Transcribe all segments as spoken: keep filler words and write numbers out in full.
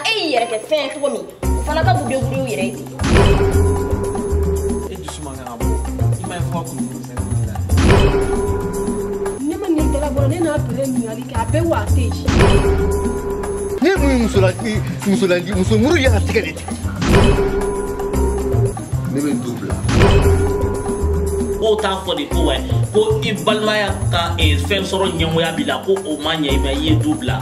e yɛrɛ kɛ fɛn cogo min o fana ka bude bude u yɛrɛ ye e dusuma kan ka bɔ i ma fɔ kun ne ma nin dala bɔ ne n'a pere ɲininkali kɛ a bɛɛ waa tɛ ne mun muso la muso la muso muru y'a tigɛ de tigɛ ne bɛ du bila ko t'a fɔ de ko wɛ ko i balimaya ka fɛn sɔrɔ ɲɛngoya b'i la ko o ma ɲɛ i ma i ye du bila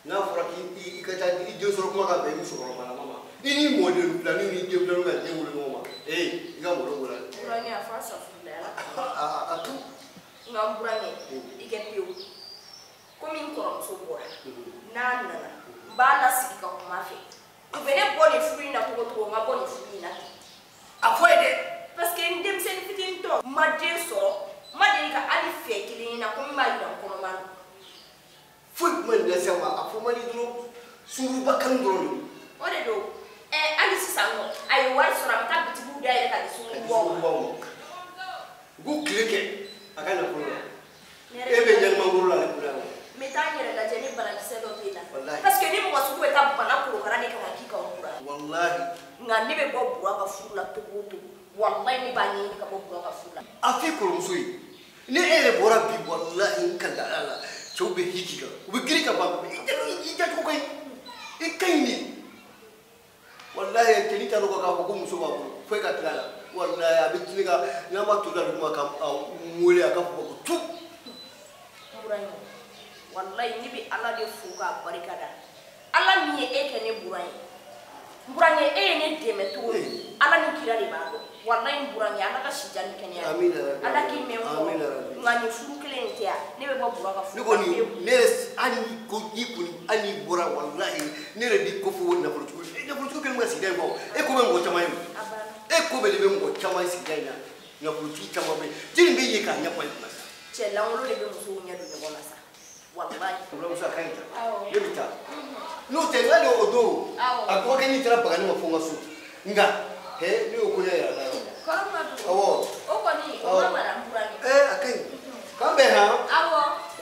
n'a fɔra k'i ka taa i den sɔrɔ kuma ka bɛn i musokɔrɔba la ma i ni mɔden fila ni ni den fila ka den wolo ɲɔgɔn ma ee i ka mɔdɔ wolo Buramani a fa safu la a a tu nka Buramani i kɛ pewu komi n kɔrɔmuso bɔra n'a nana n b'a lasigi ka kuma fɛ u bɛ ne bɔ nin furu in na cogo cogo n ka bɔ nin furu in na ten a fɔ ye dɛ parce que n denmisɛnnin fitinin tɔ n ma den sɔrɔ n ma deli ka hali fɛ kelen ye na ko min b'a yira n kɔnɔma don foyi kuma nin lase ma a fɔ man di dɔrɔn sunguruba kanu dɔrɔn de o de don ɛ hali sisan nɔ a ye wari sɔrɔ a bɛ taa bitigiw dayɛlɛ ka di sungurubaw ma u k'u tile kɛ a ka nafolo la e bɛ ɲɛnɛmangoro la ale bolo yan n bɛ taa n yɛrɛ lajɛ ni banakisɛ dɔ bɛ na Wallahi. parce que ni mɔgɔ sugu bɛ taa bana korokara de kama k'i ka Bura walahi nka ne bɛ bɔ Bura ka furu la togo o togo walahi ne b'a ɲɛɲini ka bɔ Bura ka furu la a f'i kɔrɔmuso ye ni e yɛrɛ bɔra bi walahi n ka da la cɛw bɛ hiji kan u bɛ girin ka ban i jacogo ka ɲi i ka ɲi de walahi cɛnin t'a dɔn k'a fɔ ko muso b'a bolo fo e ka tila la walahi a bɛ tile ka n'a ma to da duguma ka wele a ka fɔ ko tu Bura in walahi ne bɛ Ala de fo k'a barika da Ala min ye e kɛ ne Bura ye Bura ye e ye ne dɛmɛ cogo min Ala ni kira de b'a dɔn walahi Bura ye Ala ka si diya ni kɛnɛya Ala k'i mɛn n kɔrɔ nka nin furu kelen in tɛ yan ne bɛ bɔ Bura ka furu ne kɔni ne yɛrɛ hali ko i kɔni hali n'i bɔra walahi ne yɛrɛ b'i kɔfɛ o nafolotigiw e nafolotigiw kɛlen bɛ sigida in kɔ e ko bɛ mɔgɔ caman ye e ko bɛ de bɛ mɔgɔ caman sigida in na nafolotigi caman bɛ jiri bɛ ye k'a ɲɛfɔ i kunna sa cɛ lankolon de bɛ musow ɲɛ don ɲɔgɔn na sa walahi walamuso a ka ɲi ta ne bɛ taa n'o tɛ n'ale o don a dɔgɔkɛ n'i taara bagani ma fɔ n ka so nka ɛ ne y'o ko ne yɛrɛ la kɔrɔ ma don awɔ o kɔni o ma mara n Bura ye ɛ a ka ɲi k'an bɛn han awɔ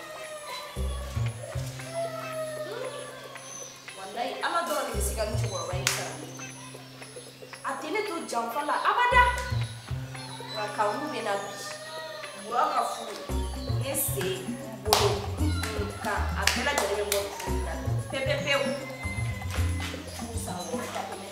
walahi Ala dɔrɔn de bɛ se ka nin cɛkɔrɔba in sara a tɛ ne to janfa la abada nka kanu bɛ na bi Bura ka furu ne sen n bolo nka a bɛɛ lajɛlen bɛ bɔ nin furu in na pepepewu furu san wɔɔrɔ ta tɛmɛ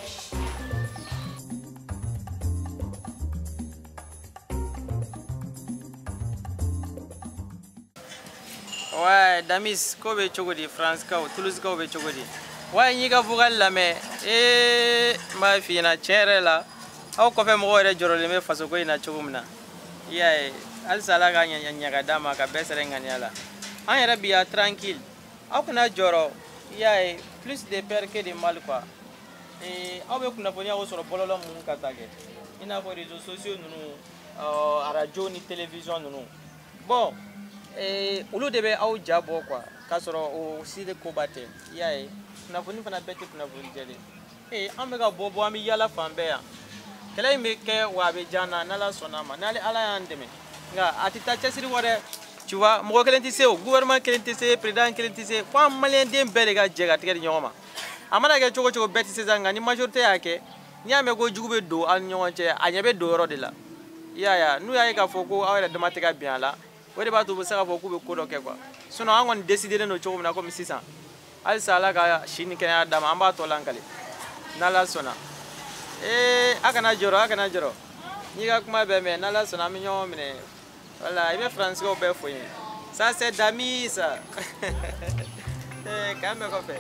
Ouais, Damis, ko be cogo di France kaw, Toulouse kaw be cogo di. Ouais, ñi ga vogal la mais eh ma fi na chere la. Aw ko fe mo re jorole me faso ko ina cogo mina. Yaay, al sala ga nya nya ga dama ka besere ngani ala. An yere biya tranquille. Aw kuna joro. Yaay, plus de peur que de mal quoi. Eh aw be kuna foni aw soro bololo mun ka tage. Ina ko réseaux sociaux nunu, euh radio ni télévision nunu. Bon, eh olu de be aw jabo quoi ka sɔrɔ o si de ko bate yaye kunnafoni fana bɛɛ tɛ kunnafoni jɛlen eh an bɛ ka bɔ bɔ an bɛ yala fan bɛɛ yan kɛlɛ in bɛ kɛ wa a bɛ diya n na n'ala sɔnna a ma n'ale ala y'an dɛmɛ nka a tɛ taa cɛsiri kɔ dɛ tu vois mɔgɔ kelen tɛ se o gouvernement kelen tɛ se président kelen tɛ se fo an maliyɛnden bɛɛ de ka jɛ ka tigɛ di ɲɔgɔn ma a mana kɛ cogo cogo bɛɛ tɛ se sa nka ni majorité y'a kɛ n'i y'a mɛn ko jugu bɛ don aw ni ɲɔgɔn cɛ a ɲɛ bɛ don yɔrɔ de la i y'a ye n'u y'a ye k'a fɔ ko aw yɛrɛ dama tɛ ka bɛn a la o de b'a to u bɛ se k'a fɔ k'u bɛ ko dɔ kɛ quoi sinon an kɔni décidé don cogo min na komi sisan halisa ala ka si ni kɛnɛya d'a ma an b'a tɔ lankale n'ala sɔnna ee a kana jɔrɔ a kana jɔrɔ n'i ka kuma bɛɛ mɛn n'ala sɔnna an bɛ ɲɔgɔn minɛ voilà i bɛ faransikɛw bɛɛ fo yen ça c'est Damis ça ee k'an bɛɛ kɔfɛ.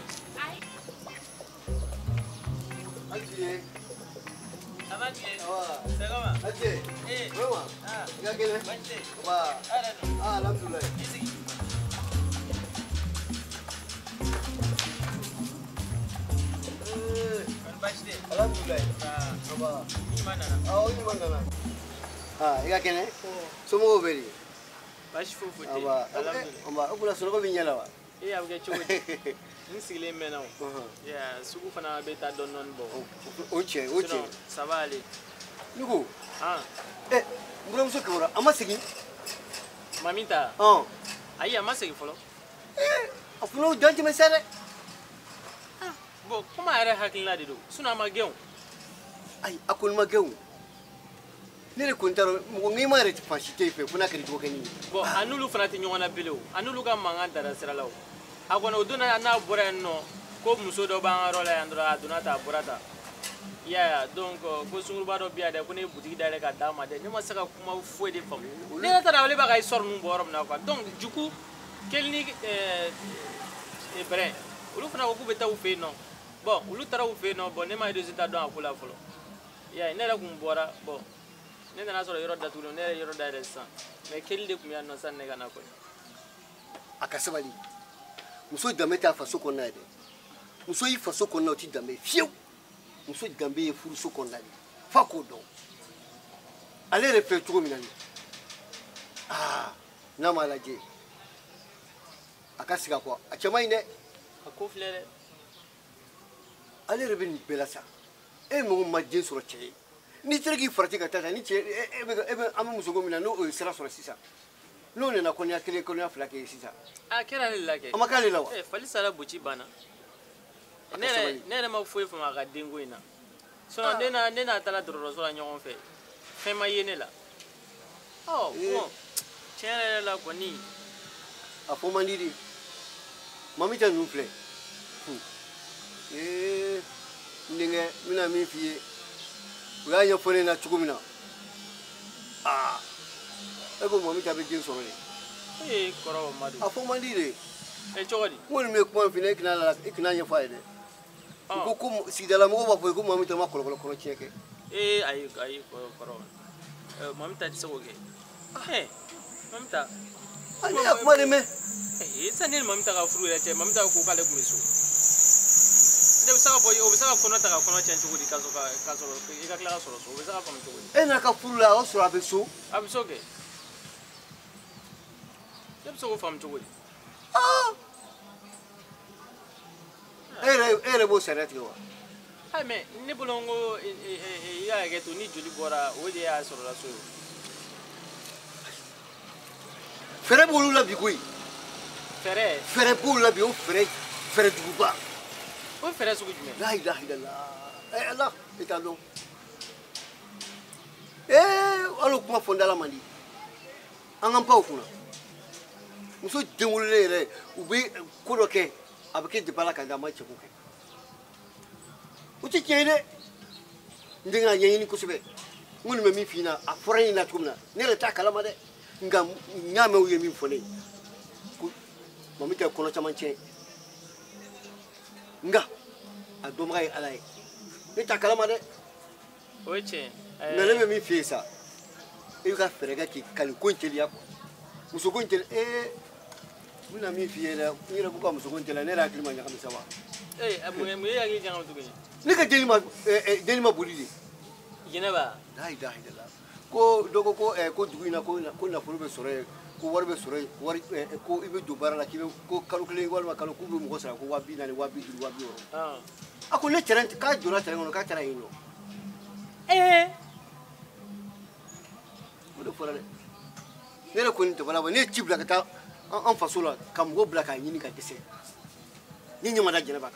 Ça va bien? C'est comment? Ati, eh, vraiment? Ah, il y a quelqu'un? Bah, ah, alhamdoulilah. Ici. Eh, Bachete. alhamdoulilah. Ah, ça va. gimana? Ah, ini mana? Ah, il y a quelqu'un? Semua beri. Bashi fofu te. Ah, bah, Alhamdulillah. on va, on va se retrouver là. Eh, abuke chogote. Ni sigilen mena o. Yeah, sugu fana be ta don non bo. Oche, oche. Ça va aller. Nugo. Ah. Eh, buramuso kawara, ama sigi. Mamita. Oh. Ayi ama sigi folo. Eh, afuno danti mesere. Ah, bo, kuma are hakilina de do. Suna mageon. Ai, akul mageon. Nere kontaro mo ngi mare ti fashite fe kuna kiri to kani. Bo, anulu fana ti nyona belo. Anulu ga manga dara siralaw. Agona oduna na bora no ko muso do ban rola yandra aduna ta borata. Yeah, donc ko sunguru ba do biya de ko ne boutique dale ka dama de ne ma saka kuma fo de fam. Ne ta dawle ba ga sor nu borom na quoi. Donc du coup, quel ni euh et vrai olu fana ko beta u fe non bon olu tara u fe non bon ne ma résultat don akula folo ya ne la kum bora bon ne na so yoro datulo ne yoro da san mais quel de kum ya no san ne kana ko akasabali muso dame ta faso ko na de muso yi faso ko na ti dame fiu muso gambe e furu so ko na de fa ko do allez réfléchir trop minani ah na malaje akasika kwa achama ine akoflere allez revenir belasa e mo ma je sur che ni tregi farati ka tata ni che e be am muso go minano o sera sur sisa no ne na konya kele konya flake sisa ah kera le lake amakale lawa eh fali sala buci bana ne ne ma foi fama ga dingo ina so ne na ne na tala doro so la nyon fe fe ma yene la oh bon tiens la koni a fo mandiri mami ta nous plaît eh ninge mina mi fie ya ya fone na chukumina ah ego mami ta be jin so re eh koro madu a fo mandiri e chogodi woni me ko fine kina la kina nya faide ko ko si dala mo ba ko mami ta ma kolo kolo kolo cheke eh ay ay koro eh mami ta so ge eh mami ta ani akmale me eh sanel mami ta ka furu ya che mami ta ko kale kumiso de saka boy o saka kono ta ka kono chen chugudi ka so ka ka so e ka kla so so o saka kono chugudi e na ka furu la o so abeso abeso ge yep so fam chugudi ah ere ere bo sereti wa ay me ni bolongo ya ge to ni joli bora o de ya so la so fere bolu la bi koy fere fere bolu la bi o fere fere duba o fere so gudme la ilaha illallah eh allah italo eh alo kuma fonda la mandi angam pa ofuna muso demulele re ubi kodoke abike de bala kanga ma chekuke uti kene ndinga nyeni kusube ngoni me mi fina a forani na tumna ne le ta kala ma de ngam nyame wo yemi fone ku mami te kono chamanche nga a domrai alai ne ta kala ma de oche na le mi fiesa e ka ferega ki kali konteli yako muso konteli eh muna mi fiera ira ku ka muso konteli ne ra klima nya kamisa wa eh amuye muye ya gi jangam tugi ne ka delima eh delima bulidi yenaba dai dai dai ko dogo ko e ko duguina ko ko na furu be sore ko war be sore war ko ibe dubara la kibe ko calculer wal ma kalu ko be mo sara ko wabi na ni wabi du wabi o ah ako le terent ka dura terent no ka tera ino eh mo do fora le ne ko ni to bala ne tibla ka ta en fasola kam go blaka yini ka kese ni nyama da jena baka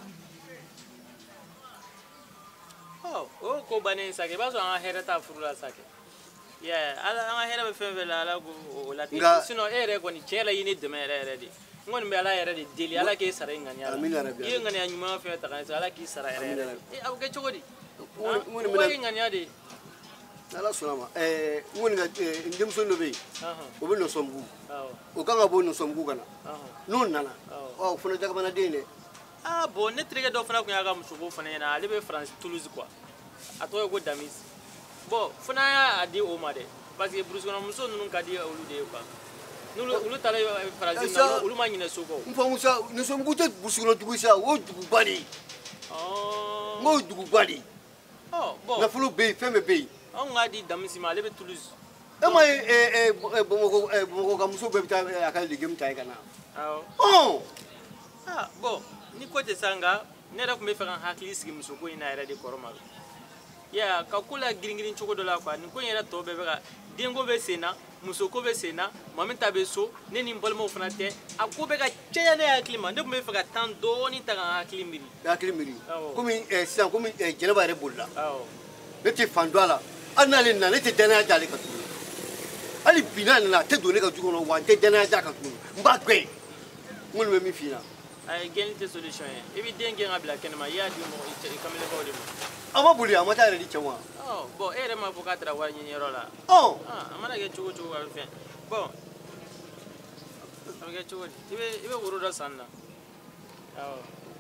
oh o ko bane sake baso an herata furula sake yeah ala an hera be fenve la ala go la ti sino ere ko ni chela yini de mere ere di ngon be ala ere di deli ala ke sara ngani ala yi ngani anyuma fe ta kan ala ki sara ere e abu ke chogodi ngoni me ngani ade ala sunama eh ngoni ga ndem so no be o be no sombu o kanga bo no sombu kana non nana o funa jaga bana dene ah bon ne trige do fana ko yaga musugo fana na ale be France Toulouse quoi ato go damis bon fana ya adi o made parce que Bruce kono muso nunu kadi olu de quoi nulu ulu tala France na ulu ma nyine soko mfa musa ne sombu te Bruce kono dugu sa o dugu bali oh mo dugu bali oh bon na fulu be feme be on ngadi damis ma ale be Toulouse e ma e e bomo bomo ka muso be ta akal de game ta kana ah oh ah bon ni ko te sanga ne da ko me fa hakili sigi muso ko ina era de koroma ya ka kula giringirin choko dola kwa ni ko yera to be be dengo be sena muso ko be sena mamenta be so ne ni mbolmo fana te ako be ka cheya ne hakili ma ne ko me fa tan do ni ta hakili miri hakili miri komi eh sisan komi jenaba re bolla ah ne te fandwala anale na ne te dana jale ka tu ali binan na te do ne ka tu kono wa te dana ja ka tu mba gbe ngol me mi fina ay gelite solution e bi dengue ngabla kenma ya di mo e kamele ko dimo ama buli amata re di chwa oh bon ere ma bukatra wa nyinyero la oh ah amana ge chugo chugo al fen bon amage chugo ibe ibe wuro da sanna awo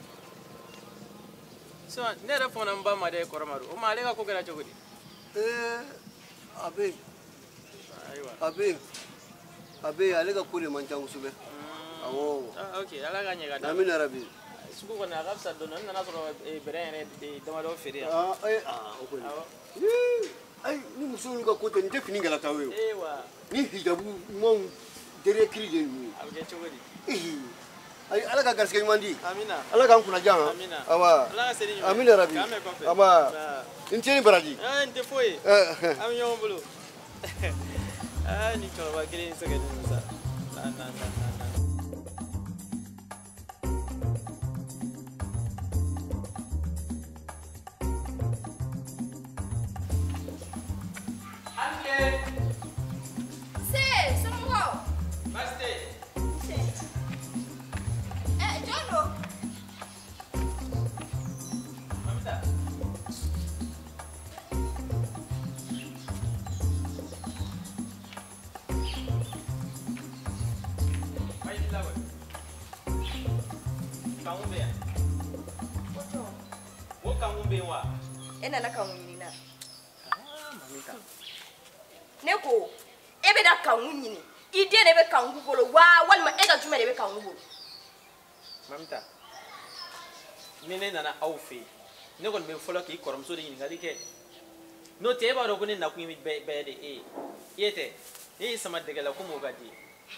so ne re fona mba ma de koramaru o ma le ka ko kera jogodi eh abe aywa abe abe ale ka kule manjangu sube awo ah okay ala ga nyega da amina rabbi suko ko na gafsa do non na soro e berere de dama do feri ah eh ah okoi ay ni muso ka ko te fini ngala tawe ewa ni hijabu mon dere kiri de ni abge chogodi ay ala ka gaske mandi amina ala ka kuna janga amina awa ala ga seri amina rabbi aba inteni baraji ah inte foi am yo bulu ah ni to ba kire ni so ke ni sa na na na na ena na kan nyini na ah mamita neko ebe da kan nyini ide ne be kan gugolo wa walma e ga jume ne be kan gugolo mamita mine nana awfe ne gon be folo ki korom so de nyini ngadi ke no te ba ro ko ne na ku mi be be de e yete e sama de gala ko mo gadi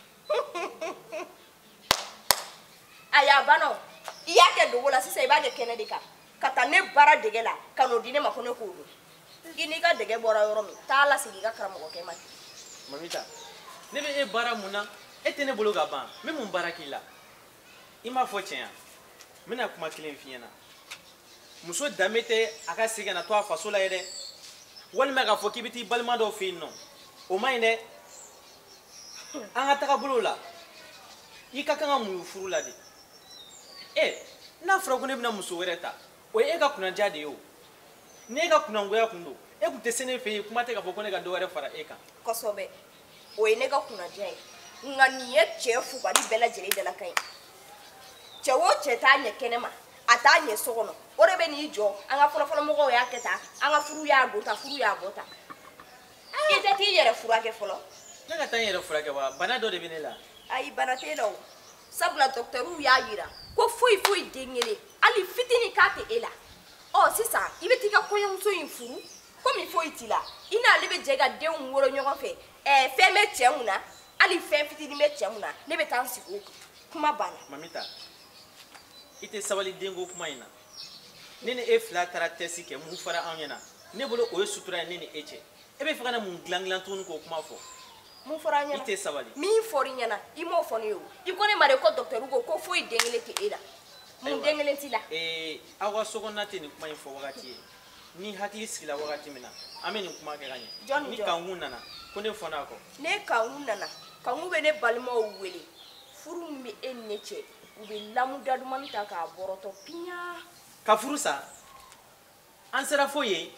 aya bano iya ke do wala sise ba ge kenedi ka kata ne bara dege la kano dine ma kone ko do ini ka dege bora yoro mi tala sigi ka karamo ko kema mamita ne be e bara muna etene bolo ga ban me mun bara kila ima fo chen mina kuma kilen fiena muso damete aka siga na to afaso la yede wal mega fo kibiti balma do finno o mayne anga taka bolo la ikaka nga mu furu la de eh na fura ko ne bina muso wereta o e ga kuna jade yo ne ga kuna ngoya kundo e ku tesene fe kuma te ga fo ko ne ga do were fara e kan kosobe o e ne ga kuna jai ngani ye chefu ba di bela jere de la kai chewo cheta nye kenema ata nye sokono ore be ni jo anga folo folo mo go ya keta anga furu ya gota furu ya gota ite ti yere furu ake folo na ga tan yere fura ke wa bana do de binela ai bana te lo sabla docteuru ya yira ko foi foi dengele ali fitini kate ela oh sisa ibeti ka koyam so infuru ko mi foi tila ina lebe jega de nworo nyogo fe eh fe me chemuna ali fe fitini me chemuna lebe tansi ko kuma bana mamita ite sabali dengo kuma ina nene e fla karatesi ke mu fara anyana ne bolo o sutura nene eche ebe fana mun glanglan tun ko kuma fo mu fara nyana ite sabali mi fori nyana imo foni yo ikone mare ko docteur ugo ko foi dengele te ela mun dengele tila eh awa sogonna te ni kuma info wakati ni hakili sikila wakati mina ameni kuma ke ganye ni kanguna na kone fona ko ne kanguna na kangu be ne balima wele furu mi enneche ube lamu dadumani ta ka boroto pinya ka furu sa ansera foye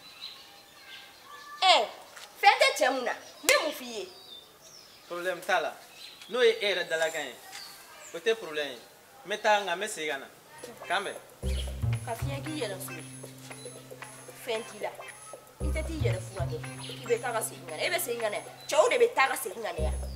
eh fete chemuna me mu fiye problème tala no e era dala ganye côté problème meta nga mesigana kambe ka fiye ki yera su fentila ite ti yera fuade ibe ka ka singana ebe singana chawo de be ta ka singana ya